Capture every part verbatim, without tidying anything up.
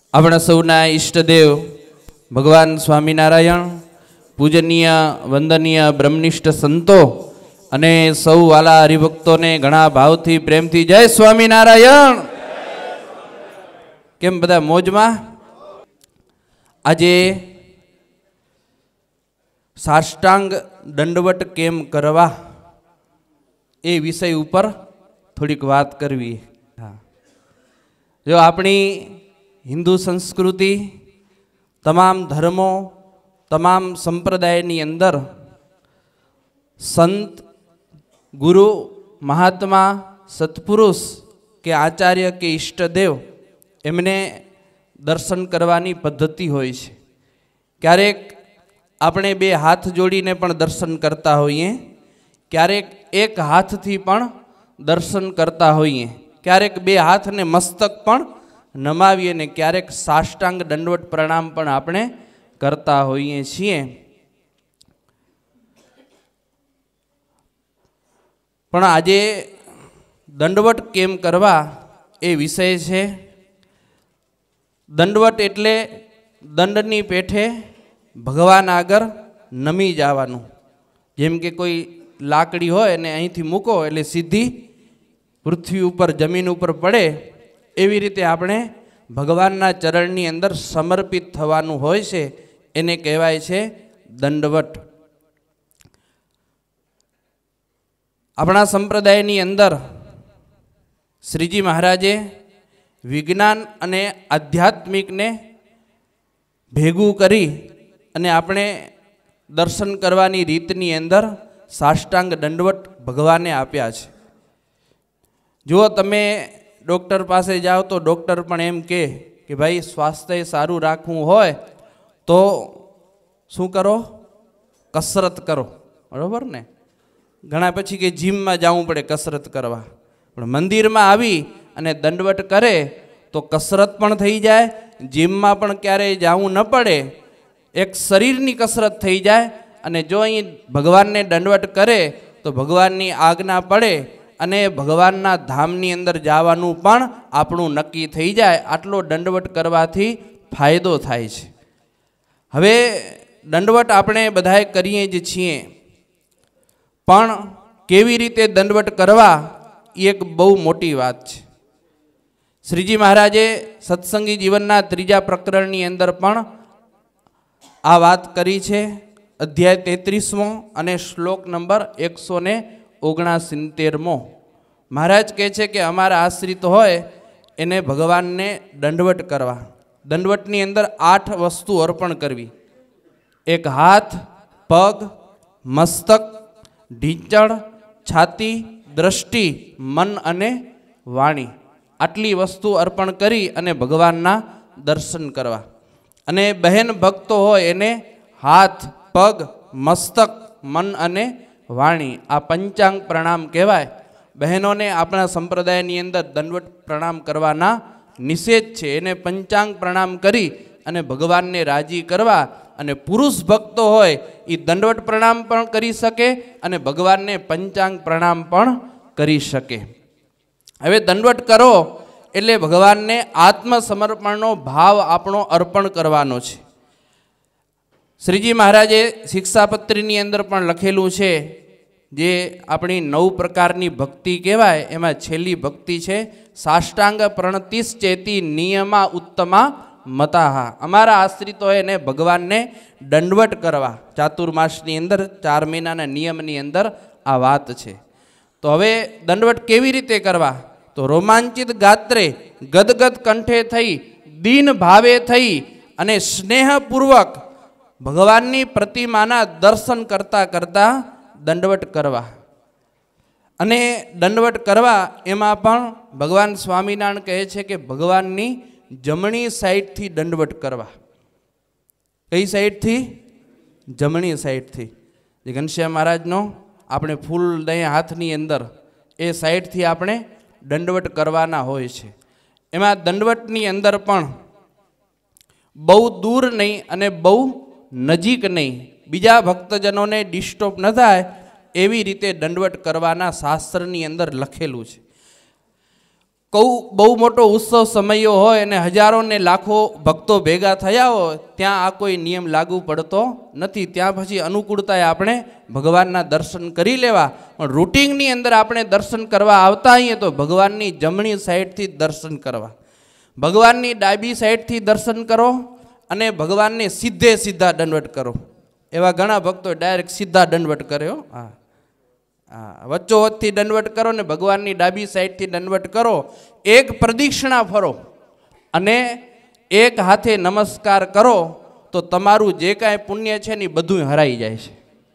આપણા સૌના ઈષ્ટદેવ ભગવાન સ્વામિનારાયણ, પૂજનીય વંદનીય બ્રહ્મનિષ્ઠ સંતો અને સૌ વાલા હરિભક્તોને ઘણા ભાવથી પ્રેમથી જય સ્વામિનારાયણ. કેમ બધા મોજમાં? આજે સાષ્ટાંગ દંડવટ કેમ કરવા એ વિષય ઉપર થોડીક વાત કરવી. હા, જો આપણી હિન્દુ સંસ્કૃતિ, તમામ ધર્મો, તમામ સંપ્રદાયની અંદર સંત, ગુરુ, મહાત્મા, સત્પુરુષ કે આચાર્ય કે ઈષ્ટદેવ એમને દર્શન કરવાની પદ્ધતિ હોય છે. ક્યારેક આપણે બે હાથ જોડીને પણ દર્શન કરતા હોઈએ, ક્યારેક એક હાથથી પણ દર્શન કરતા હોઈએ, ક્યારેક બે હાથને મસ્તક પણ નમાવીએ ને ક્યારેક સાષ્ટાંગ દંડવટ પ્રણામ પણ આપણે કરતા હોઈએ છીએ. પણ આજે દંડવટ કેમ કરવા એ વિષય છે. દંડવટ એટલે દંડની પેઠે ભગવાન આગળ નમી જવાનું. જેમ કે કોઈ લાકડી હોય ને અહીંથી મૂકો એટલે સીધી પૃથ્વી ઉપર, જમીન ઉપર પડે, એવી રીતે આપણે ભગવાનના ચરણની અંદર સમર્પિત થવાનું હોય છે. એને કહેવાય છે દંડવટ. આપણા સંપ્રદાયની અંદર શ્રીજી મહારાજે વિજ્ઞાન અને આધ્યાત્મિકને ભેગું કરી અને આપણે દર્શન કરવાની રીતની અંદર સાષ્ટાંગ દંડવટ ભગવાને આપ્યા છે. જો તમે ડૉક્ટર પાસે જાઓ તો ડૉક્ટર પણ એમ કહે કે ભાઈ સ્વાસ્થ્ય સારું રાખવું હોય તો શું કરો? કસરત કરો. બરાબર ને? ઘણા પછી કે જીમમાં જવું પડે કસરત કરવા, પણ મંદિરમાં આવી અને દંડવટ કરે તો કસરત પણ થઈ જાય, જીમમાં પણ ક્યારેય જવું ન પડે, એક શરીરની કસરત થઈ જાય. અને જો અહીં ભગવાનને દંડવટ કરે તો ભગવાનની આજ્ઞા પડે અને ભગવાનના ધામની અંદર જવાનું પણ આપણું નક્કી થઈ જાય. આટલો દંડવટ કરવાથી ફાયદો થાય છે. હવે દંડવટ આપણે બધાએ કરીએ જ છીએ, પણ કેવી રીતે દંડવટ કરવા એ એક બહુ મોટી વાત છે. શ્રીજી મહારાજે સત્સંગી જીવનના ત્રીજા પ્રકરણની અંદર પણ આ વાત કરી છે. અધ્યાય તેત્રીસમો અને શ્લોક નંબર એકસો ને ઓગણસિત્તેરમો. મહારાજ કહે છે કે અમારા આશ્રિત હોય એને ભગવાનને દંડવટ કરવા. દંડવટની અંદર આઠ વસ્તુ અર્પણ કરવી. એક હાથ, પગ, મસ્તક, ઢીંચણ, છાતી, દ્રષ્ટિ, મન અને વાણી. આટલી વસ્તુ અર્પણ કરી અને ભગવાનના દર્શન કરવા. અને બહેન ભક્તો હોય એને હાથ, પગ, મસ્તક, મન અને વાણી, આ પંચાંગ પ્રણામ કહેવાય. બહેનોને આપણા સંપ્રદાયની અંદર દંડવટ પ્રણામ કરવાના નિષેધ છે. એને પંચાંગ પ્રણામ કરી અને ભગવાનને રાજી કરવા. અને પુરુષ ભક્તો હોય એ દંડવટ પ્રણામ પણ કરી શકે અને ભગવાનને પંચાંગ પ્રણામ પણ કરી શકે. હવે દંડવટ કરો એટલે ભગવાનને આત્મસમર્પણનો ભાવ આપણો અર્પણ કરવાનો છે. શ્રીજી મહારાજે શિક્ષાપત્રીની અંદર પણ લખેલું છે, જે આપણી નવ પ્રકારની ભક્તિ કહેવાય એમાં છેલ્લી ભક્તિ છે સાષ્ટાંગ પ્રણતિશ્ચેતી નિયમા ઉત્તમા મતાહા. અમારા આશ્રિતો એને ભગવાનને દંડવટ કરવા. ચાતુર્માસની અંદર ચાર મહિનાના નિયમની અંદર આ વાત છે. તો હવે દંડવટ કેવી રીતે કરવા? તો રોમાંચિત ગાત્રે, ગદગદ કંઠે થઈ, દીન ભાવે થઈ અને સ્નેહપૂર્વક ભગવાનની પ્રતિમાના દર્શન કરતા કરતા દંડવટ કરવા. અને દંડવટ કરવા એમાં પણ ભગવાન સ્વામિનારાયણ કહે છે કે ભગવાનની જમણી સાઈડથી દંડવટ કરવા. કઈ સાઈડથી? જમણી સાઈડથી. જે ઘનશ્યામ મહારાજનો આપણે ફૂલ દહીં હાથની અંદર એ સાઈડથી આપણે દંડવટ કરવાના હોય છે. એમાં દંડવટની અંદર પણ બહુ દૂર નહીં અને બહુ નજીક નહીં, બીજા ભક્તજનોને ડિસ્ટર્બ ન થાય એવી રીતે દંડવટ કરવાના શાસ્ત્રની અંદર લખેલું છે. કઉ બહુ મોટો ઉત્સવ સમયો હોય અને હજારો ને લાખો ભક્તો ભેગા થયા હોય, ત્યાં આ કોઈ નિયમ લાગુ પડતો નથી. ત્યાં પછી અનુકૂળતાએ આપણે ભગવાનના દર્શન કરી લેવા. પણ રૂટિનની અંદર આપણે દર્શન કરવા આવતા હોઈએ તો ભગવાનની જમણી સાઈડથી દર્શન કરવા, ભગવાનની ડાબી સાઈડથી દર્શન કરો અને ભગવાનને સીધે સીધા દંડવટ કરો. એવા ઘણા ભક્તો ડાયરેક્ટ સીધા દંડવટ કર્યો. હા હા વચ્ચોવચ્ચથી દંડવટ કરો ને ભગવાનની ડાબી સાઈડથી દંડવટ કરો. એક પ્રદક્ષિણા ફરો અને એક હાથે નમસ્કાર કરો તો તમારું જે કાંઈ પુણ્ય છે ને બધું હરાઈ જાય છે.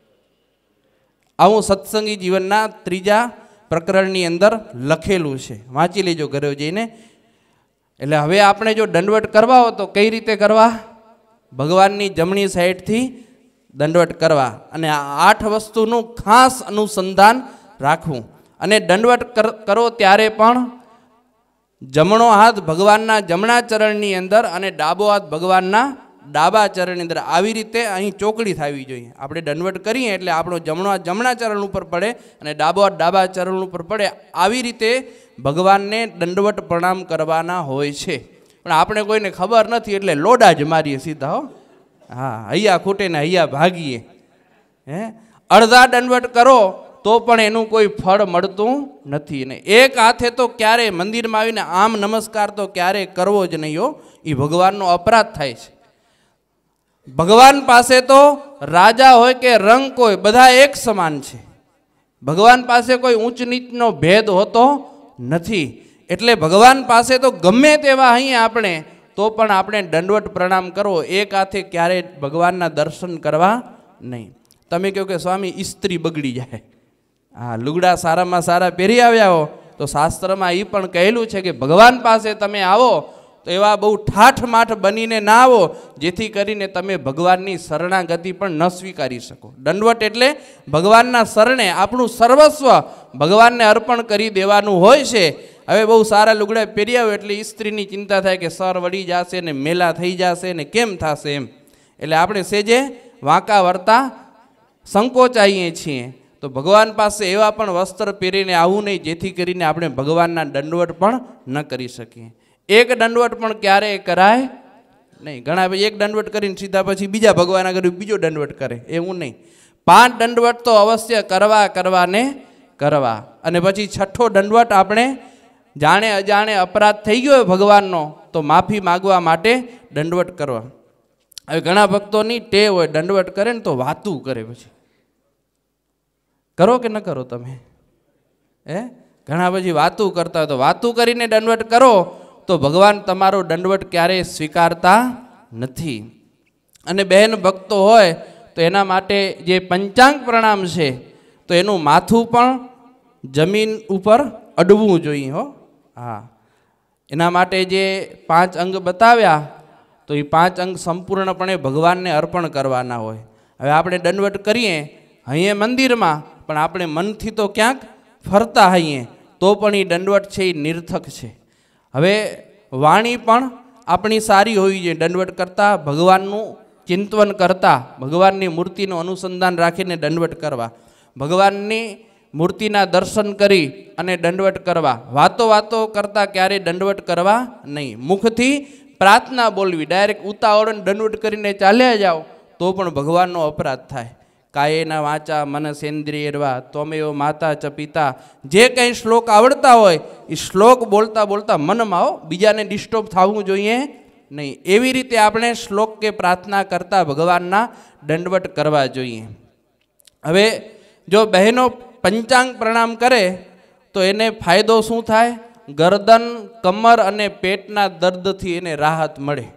આવું સત્સંગી જીવનના ત્રીજા પ્રકરણની અંદર લખેલું છે, વાંચી લેજો ઘરે જઈને. એટલે હવે આપણે જો દંડવટ કરવા હો તો કઈ રીતે કરવા? ભગવાનની જમણી સાઈડથી દંડવટ કરવા અને આ આઠ વસ્તુનું ખાસ અનુસંધાન રાખવું. અને દંડવટ કરો ત્યારે પણ જમણો હાથ ભગવાનના જમણા ચરણની અંદર અને ડાબો હાથ ભગવાનના ડાબા ચરણની અંદર આવી રીતે અહીં ચોકડી થવી જોઈએ. આપણે દંડવટ કરીએ એટલે આપણો જમણો હાથ જમણા ચરણ ઉપર પડે અને ડાબો હાથ ડાબા ચરણ ઉપર પડે. આવી રીતે ભગવાનને દંડવટ પ્રણામ કરવાના હોય છે. પણ આપણે કોઈને ખબર નથી એટલે લોડા જ મારીએ સીધા. હો હા હૈયા ખૂટે ને હૈયા ભાગીએ. હે અડધા દંડવટ કરો તો પણ એનું કોઈ ફળ મળતું નથી. ને એક હાથે તો ક્યારે મંદિરમાં આવીને આમ નમસ્કાર તો ક્યારેય કરવો જ નહીં હો, એ ભગવાનનો અપરાધ થાય છે. ભગવાન પાસે તો રાજા હોય કે રંક હોય બધા એક સમાન છે. ભગવાન પાસે કોઈ ઊંચ નીચનો ભેદ હોતો નથી. એટલે ભગવાન પાસે તો ગમે તેવા અહીંયા આપણે તો પણ આપણે દંડવટ પ્રણામ કરવો. એક હાથે ક્યારેય ભગવાનના દર્શન કરવા નહીં. તમે કહો કે સ્વામી ઇસ્ત્રી બગડી જાય, હા લુગડા સારામાં સારા પહેરી આવ્યા હો તો શાસ્ત્રમાં એ પણ કહેલું છે કે ભગવાન પાસે તમે આવો તો એવા બહુ ઠાઠ માઠ બનીને ના આવો જેથી કરીને તમે ભગવાનની શરણાગતિ પણ ન સ્વીકારી શકો. દંડવટ એટલે ભગવાનના શરણે આપણું સર્વસ્વ ભગવાનને અર્પણ કરી દેવાનું હોય છે. હવે બહુ સારા લુગડા પહેરી આવ્યો એટલે સ્ત્રીની ચિંતા થાય કે સર વળી જશે ને મેલા થઈ જશે ને કેમ થશે એમ. એટલે આપણે સેજે વાંકા વળતા સંકોચાઈએ છીએ. તો ભગવાન પાસે એવા પણ વસ્ત્ર પહેરીને આવવું નહીં જેથી કરીને આપણે ભગવાનના દંડવટ પણ ન કરી શકીએ. એક દંડવટ પણ ક્યારેય કરાય નહીં. ઘણા ભાઈ એક દંડવટ કરીને સીધા પછી બીજા ભગવાન આગળ બીજો દંડવટ કરે, એવું નહીં. પાંચ દંડવટ તો અવશ્ય કરવા કરવા ને કરવા. અને પછી છઠ્ઠો દંડવટ આપણે જાણે અજાણે અપરાધ થઈ ગયો હોય ભગવાનનો તો માફી માગવા માટે દંડવટ કરવા. હવે ઘણા ભક્તોની ટેવ હોય દંડવટ કરે ને તો વાતું કરે. પછી કરો કે ન કરો તમે? હે ઘણા પછી વાતું કરતા હોય તો વાતું કરીને દંડવટ કરો તો ભગવાન તમારો દંડવટ ક્યારેય સ્વીકારતા નથી. અને બહેન ભક્તો હોય તો એના માટે જે પંચાંગ પ્રણામ છે તો એનું માથું પણ જમીન ઉપર અડવું જોઈએ. હો હા એના માટે જે પાંચ અંગ બતાવ્યા તો એ પાંચ અંગ સંપૂર્ણપણે ભગવાનને અર્પણ કરવાના હોય. હવે આપણે દંડવટ કરીએ અહીંયા મંદિરમાં પણ આપણે મનથી તો ક્યાંક ફરતા હોઈએ તો પણ એ દંડવટ છે એ નિર્થક છે. હવે વાણી પણ આપણી સારી હોવી જોઈએ. દંડવટ કરતાં ભગવાનનું ચિંતન કરતાં ભગવાનની મૂર્તિનું અનુસંધાન રાખીને દંડવટ કરવા, ભગવાનની મૂર્તિના દર્શન કરી અને દંડવટ કરવા. વાતો વાતો કરતાં ક્યારેય દંડવટ કરવા નહીં. મુખથી પ્રાર્થના બોલવી, ડાયરેક્ટ ઉતાવળ દંડવટ કરીને ચાલ્યા જાઓ તો પણ ભગવાનનો અપરાધ થાય. કાયેના વાંચા મનસેન્દ્રિયર્વા તોમેવ માતા ચ પિતા. જે કંઈ શ્લોક આવડતા હોય એ શ્લોક બોલતા બોલતા મનમાં આવો, બીજાને ડિસ્ટર્બ થવું જોઈએ નહીં. એવી રીતે આપણે શ્લોક કે પ્રાર્થના કરતા ભગવાનના દંડવટ કરવા જોઈએ. હવે જો બહેનો પંચાંગ પ્રણામ કરે તો એને ફાયદો શું થાય? ગરદન, કમર અને પેટના દર્દથી એને રાહત મળે.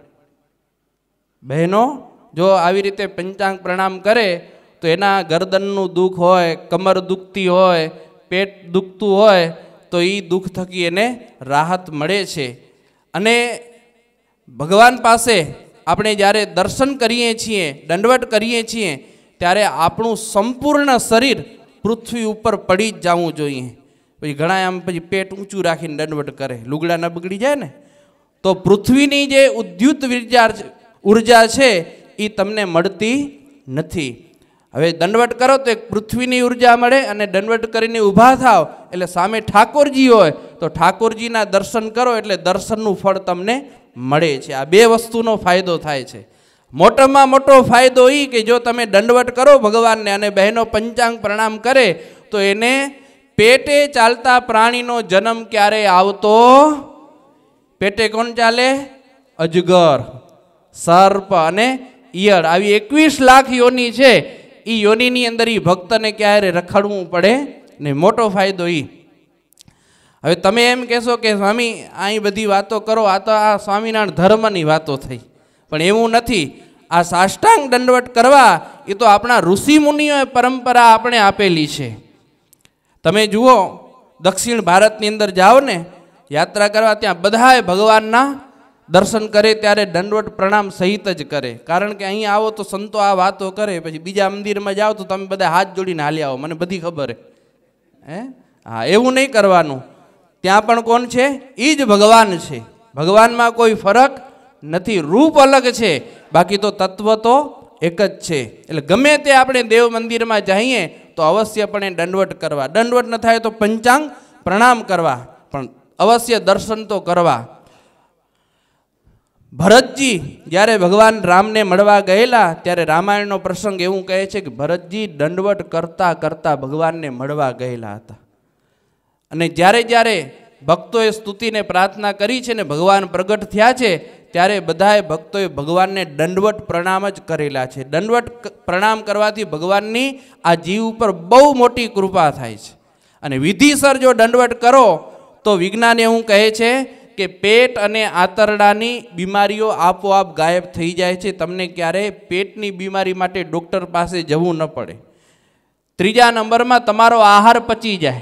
બહેનો જો આવી રીતે પંચાંગ પ્રણામ કરે તો એના ગરદનનું દુઃખ હોય, કમર દુખતી હોય, પેટ દુખતું હોય તો એ દુઃખ થકી એને રાહત મળે છે. અને ભગવાન પાસે આપણે જ્યારે દર્શન કરીએ છીએ, દંડવટ કરીએ છીએ ત્યારે આપણું સંપૂર્ણ શરીર પૃથ્વી ઉપર પડી જ જવું જોઈએ. પછી ઘણા આમ પછી પેટ ઊંચું રાખીને દંડવટ કરે, લુગડા ન બગડી જાય ને. તો પૃથ્વીની જે ઉદ્યુત ઉર્જા ઉર્જા છે એ તમને મળતી નથી. હવે દંડવટ કરો તો એક પૃથ્વીની ઉર્જા મળે અને દંડવટ કરીને ઊભા થાવ એટલે સામે ઠાકોરજી હોય તો ઠાકોરજીના દર્શન કરો એટલે દર્શનનું ફળ તમને મળે છે. આ બે વસ્તુનો ફાયદો થાય છે. મોટામાં મોટો ફાયદો એ કે જો તમે દંડવટ કરો ભગવાનને અને બહેનો પંચાંગ પ્રણામ કરે તો એને પેટે ચાલતા પ્રાણીનો જન્મ ક્યારે આવતો, પેટે કોણ ચાલે? અજગર, સર્પ અને ઈયળ, આવી એકવીસ લાખ યોની છે. એ યોનીની અંદર એ ભક્તને ક્યારે રખડવું પડે ને, મોટો ફાયદો એ. હવે તમે એમ કહેશો કે સ્વામી અહીં બધી વાતો કરો, આ તો આ સ્વામિનારાયણ ધર્મની વાતો થઈ, પણ એવું નથી. આ સાષ્ટાંગ દંડવટ કરવા એ તો આપણા ઋષિ મુનિઓએ પરંપરા આપણે આપેલી છે. તમે જુઓ દક્ષિણ ભારતની અંદર જાઓ ને યાત્રા કરવા, ત્યાં બધાએ ભગવાનના દર્શન કરે ત્યારે દંડવટ પ્રણામ સહિત જ કરે. કારણ કે અહીં આવો તો સંતો આ વાતો કરે, પછી બીજા મંદિરમાં જાઓ તો તમે બધા હાથ જોડીને હાલી આવો, મને બધી ખબર હે. હા, એવું નહીં કરવાનું. ત્યાં પણ કોણ છે? એ જ ભગવાન છે. ભગવાનમાં કોઈ ફરક નથી, રૂપ અલગ છે, બાકી તો તત્વ તો એક જ છે. એટલે ગમે તે આપણે દેવ મંદિરમાં જઈએ તો અવશ્યપણે દંડવટ કરવા. દંડવટ ન થાય તો પંચાંગ પ્રણામ કરવા, પણ અવશ્ય દર્શન તો કરવા. ભરતજી જ્યારે ભગવાન રામને મળવા ગયેલા ત્યારે રામાયણનો પ્રસંગ એવું કહે છે કે ભરતજી દંડવટ કરતા કરતા ભગવાનને મળવા ગયેલા હતા. અને જ્યારે જ્યારે ભક્તોએ સ્તુતિને પ્રાર્થના કરી છે ને ભગવાન પ્રગટ થયા છે ત્યારે બધાએ ભક્તોએ ભગવાનને દંડવટ પ્રણામ જ કરેલા છે. દંડવટ પ્રણામ કરવાથી ભગવાનની આ જીવ ઉપર બહુ મોટી કૃપા થાય છે. અને વિધિસર જો દંડવટ કરો તો વિજ્ઞાન એવું કહે છે કે પેટ અને આંતરડાની બીમારીઓ આપોઆપ ગાયબ થઈ જાય છે. તમને ક્યારેય પેટની બીમારી માટે ડૉક્ટર પાસે જવું ન પડે. ત્રીજા નંબરમાં તમારો આહાર પચી જાય.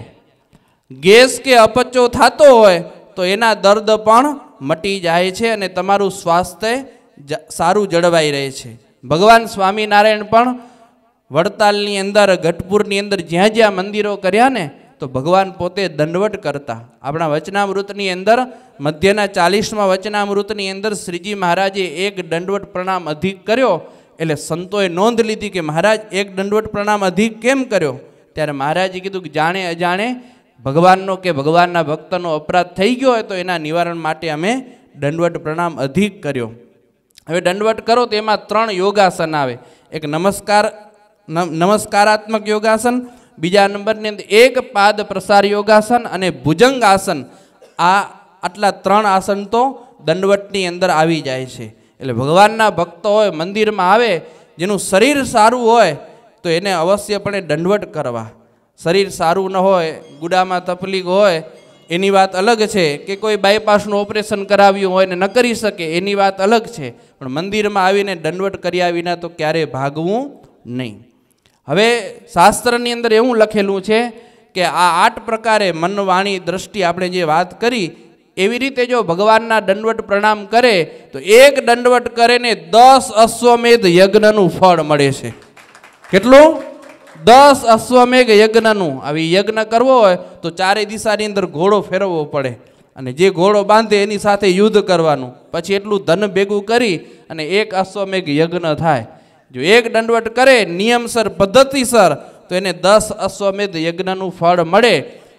ગેસ કે અપચો થતો હોય તો એના દર્દ પણ મટી જાય છે અને તમારું સ્વાસ્થ્ય સારું જળવાઈ રહે છે. ભગવાન સ્વામિનારાયણ પણ વડતાલની અંદર, ગઢપુરની અંદર જ્યાં જ્યાં મંદિરો કર્યા ને તો ભગવાન પોતે દંડવટ કરતા. આપણા વચનામૃતની અંદર મધ્યના ચાલીસમાં વચનામૃતની અંદર શ્રીજી મહારાજે એક દંડવટ પ્રણામ અધિક કર્યો. એટલે સંતોએ નોંધ લીધી કે મહારાજ એક દંડવટ પ્રણામ અધિક કેમ કર્યો? ત્યારે મહારાજે કીધું કે જાણે અજાણે ભગવાનનો કે ભગવાનના ભક્તનો અપરાધ થઈ ગયો હોય તો એના નિવારણ માટે અમે દંડવટ પ્રણામ અધિક કર્યો. હવે દંડવટ કરો તો એમાં ત્રણ યોગાસન આવે. એક નમસ્કાર નમસ્કારાત્મક યોગાસન, બીજા નંબરની અંદર એક પાદ પ્રસાર યોગાસન અને ભુજંગ આસન. આ આટલા ત્રણ આસન તો દંડવટની અંદર આવી જાય છે. એટલે ભગવાનના ભક્તો હોય મંદિરમાં આવે, જેનું શરીર સારું હોય તો એને અવશ્યપણે દંડવટ કરવા. શરીર સારું ન હોય, ગુડામાં તકલીફ હોય એની વાત અલગ છે, કે કોઈ બાયપાસનું ઓપરેશન કરાવ્યું હોય ને ન કરી શકે એની વાત અલગ છે, પણ મંદિરમાં આવીને દંડવટ કર્યા વિના તો ક્યારેય ભાગવું નહીં. હવે શાસ્ત્રની અંદર એવું લખેલું છે કે આ આઠ પ્રકારે મન, વાણી, દ્રષ્ટિ આપણે જે વાત કરી એવી રીતે જો ભગવાનના દંડવટ પ્રણામ કરે તો એક દંડવટ કરે ને દસ અશ્વમેધ યજ્ઞનું ફળ મળે છે. કેટલું? દસ અશ્વમેઘ યજ્ઞનું. આવી યજ્ઞ કરવો હોય તો ચારે દિશાની અંદર ઘોડો ફેરવવો પડે અને જે ઘોડો બાંધે એની સાથે યુદ્ધ કરવાનું. પછી એટલું ધન ભેગું કરી અને એક અશ્વમેઘ યજ્ઞ થાય. જો એક દંડવટ કરે નિયમસર, પદ્ધતિસર, તો એને દસ અશ્વમેધ યજ્ઞનું ફળ મળે.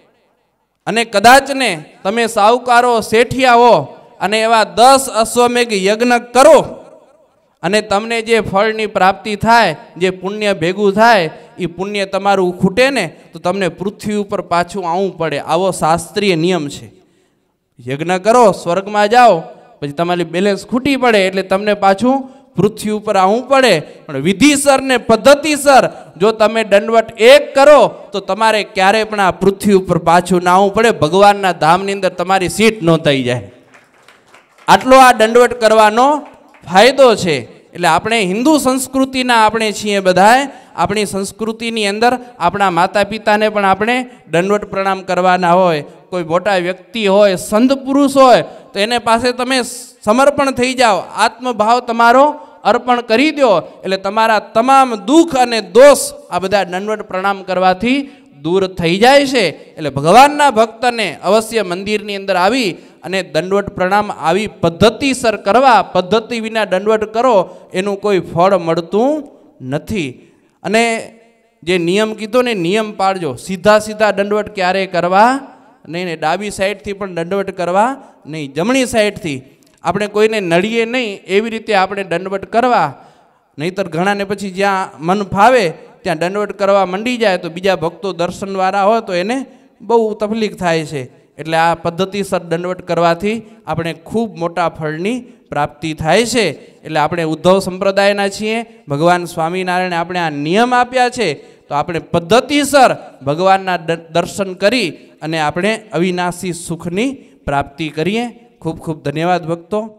અને કદાચ ને તમે સાહુકારો, શેઠિયા હો અને એવા દસ અશ્વમેઘ યજ્ઞ કરો અને તમને જે ફળની પ્રાપ્તિ થાય, જે પુણ્ય ભેગું થાય, એ પુણ્ય તમારું ખૂટે ને તો તમને પૃથ્વી ઉપર પાછું આવવું પડે. આવો શાસ્ત્રીય નિયમ છે. યજ્ઞ કરો, સ્વર્ગમાં જાઓ, પછી તમારી બેલેન્સ ખૂટી પડે એટલે તમને પાછું પૃથ્વી ઉપર આવવું પડે. પણ વિધિસર ને પદ્ધતિસર જો તમે દંડવટ એક કરો તો તમારે ક્યારે પણ આ પૃથ્વી ઉપર પાછું ના આવવું પડે. ભગવાનના ધામની અંદર તમારી સીટ નોંધાઈ જાય. આટલો આ દંડવટ કરવાનો ફાયદો છે. એટલે આપણે હિન્દુ સંસ્કૃતિના આપણે છીએ બધાએ. આપણી સંસ્કૃતિની અંદર આપણા માતા પિતાને પણ આપણે દંડવટ પ્રણામ કરવાના હોય. કોઈ મોટા વ્યક્તિ હોય, સંત પુરુષ હોય તો એને પાસે તમે સમર્પણ થઈ જાઓ, આત્મભાવ તમારો અર્પણ કરી દો એટલે તમારા તમામ દુઃખ અને દોષ આ બધા દંડવટ પ્રણામ કરવાથી દૂર થઈ જાય છે. એટલે ભગવાનના ભક્તને અવશ્ય મંદિરની અંદર આવી અને દંડવટ પ્રણામ આવી પદ્ધતિસર કરવા. પદ્ધતિ વિના દંડવટ કરો એનું કોઈ ફળ મળતું નથી. અને જે નિયમ કીધો ને નિયમ પાળજો. સીધા સીધા દંડવટ ક્યારેય કરવા નહીં ને ડાબી સાઈડથી પણ દંડવટ કરવા નહીં, જમણી સાઈડથી. આપણે કોઈને નડીએ નહીં એવી રીતે આપણે દંડવટ કરવા, નહીંતર ઘણાને પછી જ્યાં મન ફાવે ત્યાં દંડવટ કરવા મંડી જાય તો બીજા ભક્તો દર્શનવાળા હોય તો એને બહુ તકલીફ થાય છે. એટલે આ પદ્ધતિસર દંડવટ કરવાથી આપણે ખૂબ મોટા ફળની પ્રાપ્તિ થાય છે. એટલે આપણે ઉદ્ધવ સંપ્રદાયના છીએ, ભગવાન સ્વામિનારાયણે આપણે આ નિયમ આપ્યા છે, તો આપણે પદ્ધતિસર ભગવાનના દર્શન કરી અને આપણે અવિનાશી સુખની પ્રાપ્તિ કરીએ. ખૂબ ખૂબ ધન્યવાદ ભક્તો.